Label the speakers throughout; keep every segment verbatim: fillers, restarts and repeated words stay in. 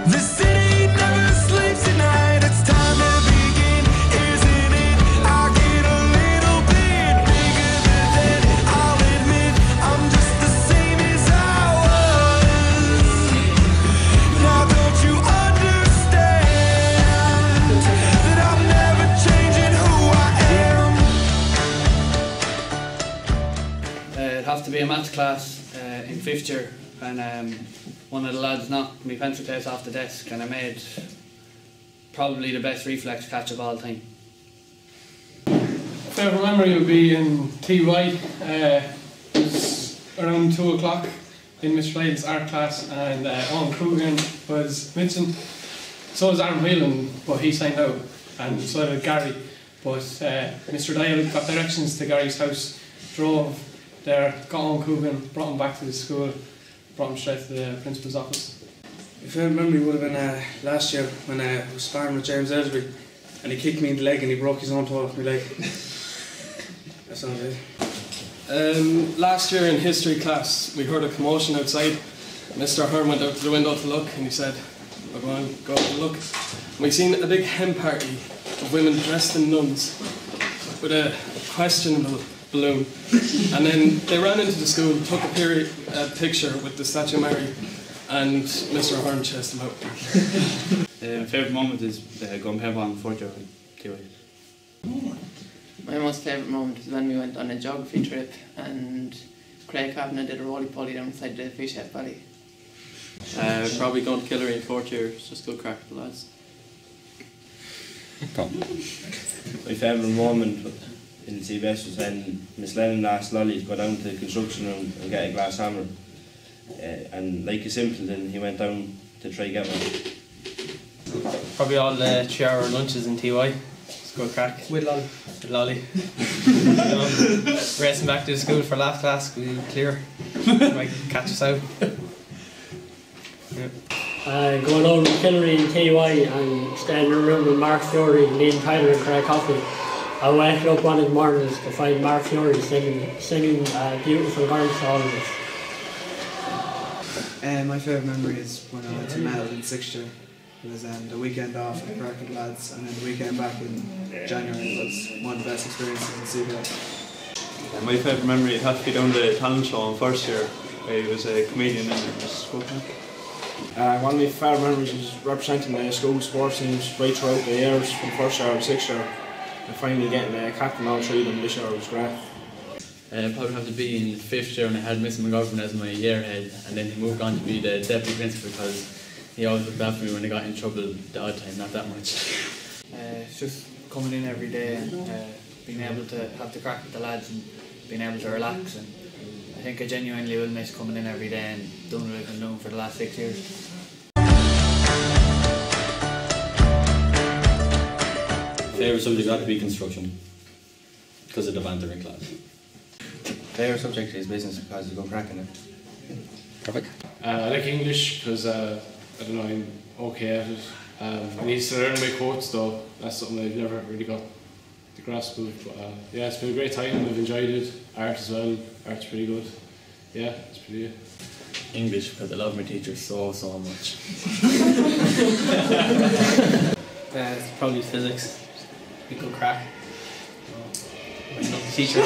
Speaker 1: The city never sleeps at night. It's time to begin, isn't it? I get a little bit bigger than that. I'll admit I'm just the same as I was. Now don't you understand that I'm never changing who I am?
Speaker 2: Uh, it'd have to be a maths class uh, in fifth year, and um, one of the lads knocked my pencil case off the desk, and I made probably the best reflex catch of all time.
Speaker 3: Favourite memory would be in T Y. Uh, it was around two o'clock in Mister Lyle's art class, and uh, Owen Crugan was missing. So was Aaron Whelan, but he signed out, and so did Gary. But uh, Mister Dial got directions to Gary's house, drove there, got Owen Crugan, brought him back to the school, brought him straight to the principal's office.
Speaker 4: My favourite memory would have been uh, last year when uh, I was sparring with James Elsby, and he kicked me in the leg and he broke his own toe off my leg. That's not it.
Speaker 3: Um, last year in history class, we heard a commotion outside. Mister Hearn went out to the window to look, and he said, "We're going to go out and look." And we seen a big hen party of women dressed in nuns with a questionable balloon. And then they ran into the school, took a period, uh, picture with the Statue of Mary, and Mister Hearn chased them out.
Speaker 5: Uh, my favourite moment is uh, going paintball on fourth year T Y.
Speaker 6: My most favourite moment is when we went on a geography trip and Craig Kavanagh did a roly-poly down inside the Fish Head Valley.
Speaker 7: Uh, probably going to Killery in fourth year, it's just go crack with the lads.
Speaker 5: My favourite moment in C B S was when Miss Lennon asked Lolly to go down to the construction room and get a glass hammer. Uh, and like a simpleton, he went down to try get one.
Speaker 7: Probably all the three hour lunches in T Y. Just go crack.
Speaker 2: With Lolly.
Speaker 7: With Lolly. You know, racing back to the school for last class, we clear. Might catch us out. Yeah.
Speaker 8: Uh, going over to Killery in T Y and standing around with Mark Fury, Liam Tyler and Craig Coffey. I woke up one of the mornings to find Mark Fury singing, singing uh, Beautiful Girl to all of us.
Speaker 9: Uh, my favourite memory is when I went to Mel in sixth year. It was um, the weekend off at Crack with lads, and then the weekend back in January was one of the best experiences in C B S.
Speaker 10: Uh, my favourite memory would have to be down the talent show in first year. I was a comedian and it was spoken.
Speaker 11: Uh, one of my favourite memories is representing the school sports teams right throughout the years, from first year to sixth year, and finally getting a captain all three of them this year was great.
Speaker 5: Uh, probably have to be in fifth year, and I had Mister McGovern as my year head, and then he moved on to be the deputy principal because he always looked after me when I got in trouble the odd time, not that much.
Speaker 2: Uh, it's just coming in every day and uh, being able to have the crack with the lads and being able to relax, and I think I genuinely will miss coming in every day and doing what I've been doing for the last six years.
Speaker 12: Favourite subject got to be construction because of the banter in class.
Speaker 5: Favourite subject is business because you go cracking it.
Speaker 12: Perfect.
Speaker 3: Uh, I like English because uh, I don't know, I'm okay at it. Um, I need to learn my quotes though. That's something I've never really got the grasp of. But uh, yeah, it's been a great time. I've enjoyed it. Art as well. Art's pretty good. Yeah, it's pretty good.
Speaker 12: English because I love my teacher so so much.
Speaker 7: Uh, it's probably physics. We go crack. Oh, not the teacher.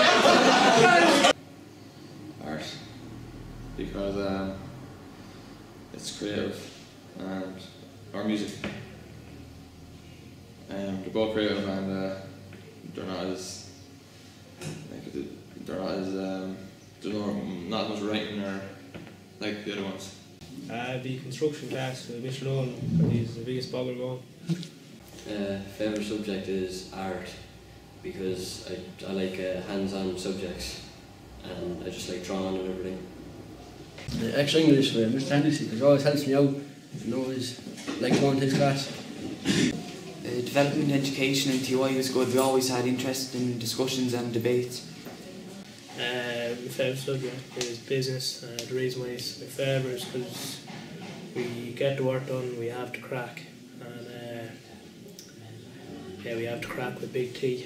Speaker 13: Art, because um, it's creative, and or music. Um, they're both creative, and uh, they're not as like they're not as um, there's no, not as much writing or like the other ones.
Speaker 14: Uh, the construction class with Mister Owen, he's the biggest bogger going.
Speaker 15: Uh, favourite subject is art because I, I like uh, hands-on subjects and I just like drawing and everything.
Speaker 16: Uh, extra English with Mister Hennessy because it always helps me out. You know, always like going to his class.
Speaker 17: Uh, development education in T Y was good. We always had interest in discussions and debates.
Speaker 14: Uh, my favourite subject is business. Uh, the reason why it's my favourite is because we get the work done, we have to crack. And uh, yeah, we have to crack with big T.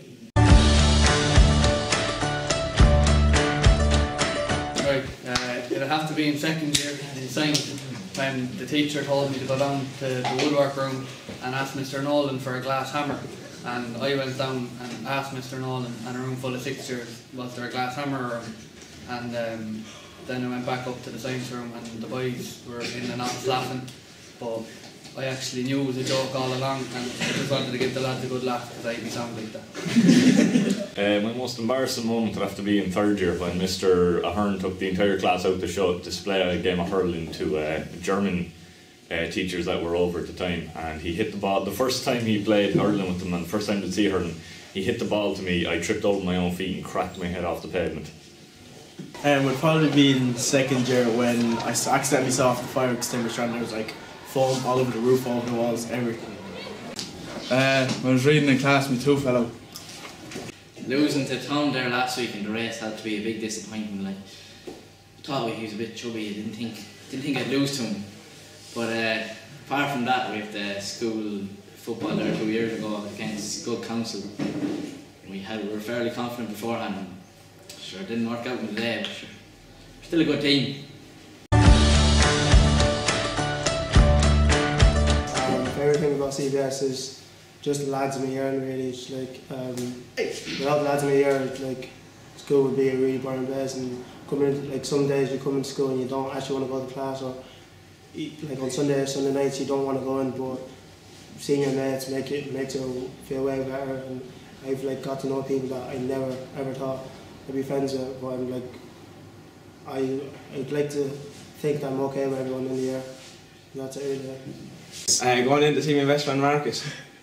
Speaker 3: Right, uh,
Speaker 2: it'd have to be in second year in science when the teacher told me to go down to the woodwork room and ask Mister Nolan for a glass hammer. And I went down and asked Mister Nolan in a room full of sixth years, was there a glass hammer around? And um, then I went back up to the science room and the boys were in and out laughing. But I actually knew it was a joke all along, and I just wanted to give the lads a good laugh because I'd be sound like that.
Speaker 18: uh, my most embarrassing moment would have to be in third year when Mister Ahern took the entire class out to show display a game of hurling to uh, German uh, teachers that were over at the time, and he hit the ball. The first time he played hurling with them, and the first time to see hurling, he hit the ball to me. I tripped over my own feet and cracked my head off the pavement.
Speaker 11: Um, would probably be in second year when I s- accidentally saw off the fire extinguisher and there was like foam all over the roof, all over the walls, everything.
Speaker 4: Uh, when I was reading in class, my two fellow.
Speaker 19: Losing to Tom there last week in the race had to be a big disappointment. Like, I thought he was a bit chubby. I didn't think didn't think I'd lose to him. But uh, apart from that, we have the school football there two years ago against Good Council. We had we were fairly confident beforehand. And sure, it didn't work out in the day, but sure, still a good team.
Speaker 20: My favourite thing about C B S is just the lads in my year, and really, it's like um, without the lads in my year, like school would be a really boring place. And coming in, like some days you come into school and you don't actually want to go to class, or like on Sunday, Sunday nights you don't want to go in, but seeing your mates make it makes you feel way better. And I've like got to know people that I never ever thought I'd be friends with, but I'm like I I'd like to think that I'm okay with everyone in the year. And that's it really.
Speaker 11: Uh, going in to see my best friend Marcus.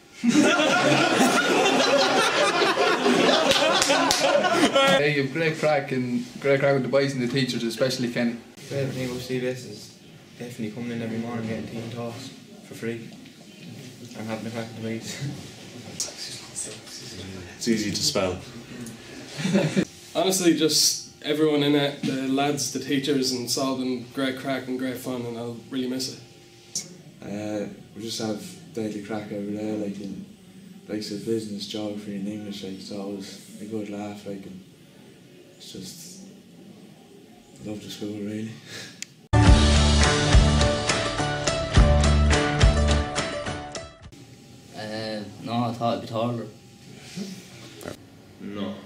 Speaker 21: Hey, you have great crack and great crack with the boys and the teachers, especially Kenny.
Speaker 22: Favourite thing about C B S is definitely coming in every morning getting tea and toast for free and having a crack with the mates.
Speaker 23: It's easy to spell.
Speaker 3: Honestly, just everyone in it, the lads, the teachers, and it's all been great crack and great fun, and I'll really miss it.
Speaker 24: Uh, we just have daily crack every day, like in like so business, geography and English, like it's always a good laugh, like and it's just love the school really.
Speaker 25: Uh, no, I thought it'd be taller.
Speaker 13: No.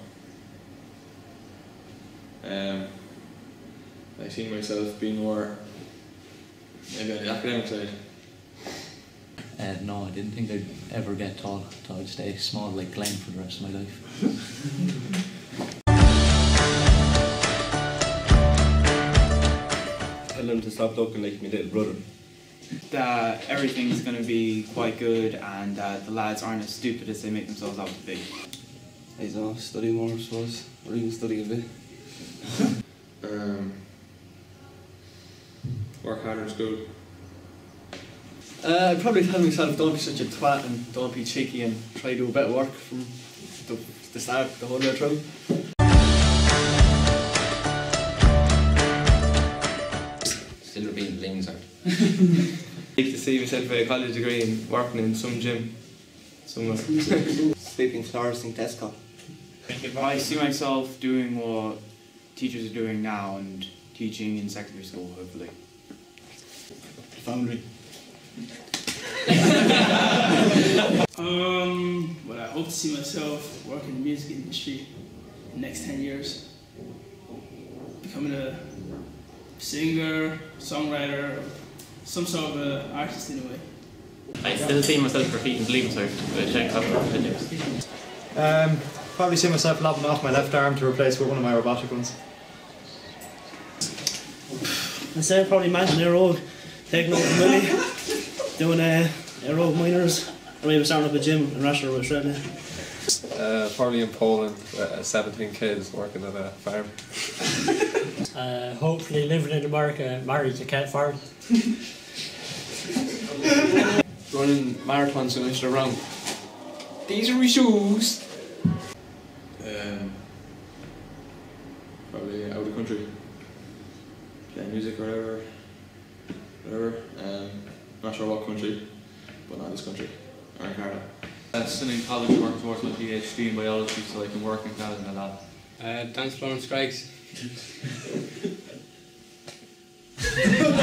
Speaker 13: Um, I see myself being more maybe on the academic side.
Speaker 25: Uh, no, I didn't think I'd ever get tall. I thought I'd stay small like Glenn for the rest of my life.
Speaker 5: Tell him to stop looking like my little brother.
Speaker 26: That everything's going to be quite good and that the lads aren't as stupid as they make themselves out to be.
Speaker 27: I don't know, study more I suppose, or even study a bit.
Speaker 13: Um, work harder in school.
Speaker 7: Uh, I'd probably tell myself don't be such a twat and don't be cheeky and try to do a bit of work from the, the start, the whole way through.
Speaker 22: Still repeating things. I'd like to see myself with a college degree and working in some gym somewhere. Sweeping floors in Tesco.
Speaker 26: I see myself doing what teachers are doing now and teaching in secondary school, hopefully.
Speaker 7: Foundry.
Speaker 28: um, well, I hope to see myself working in the music industry in the next ten years. Becoming a singer, songwriter, some sort of an artist in a way.
Speaker 29: I still see myself repeating Lebenswerk with Shane Copper videos.
Speaker 30: Um, probably see myself lopping off my left arm to replace with one of my robotic ones.
Speaker 31: I say probably managing their road, taking over the money, doing uh, aerobic minors, or maybe starting up a gym in Russia or Australia.
Speaker 32: Uh, probably in Poland with uh, seventeen kids working at a farm.
Speaker 8: Uh, hopefully living in America, married to Cat Farm.
Speaker 3: Running marathons and I should around. These are my shoes.
Speaker 13: Um, probably out of the country. Playing music or whatever. Whatever. Um, not sure what country, but not this country. Or in Carlow.
Speaker 10: Uh, still in college working towards my PhD in biology so I can work in Canada and that.
Speaker 33: Uh, dance floor and strikes.
Speaker 1: it.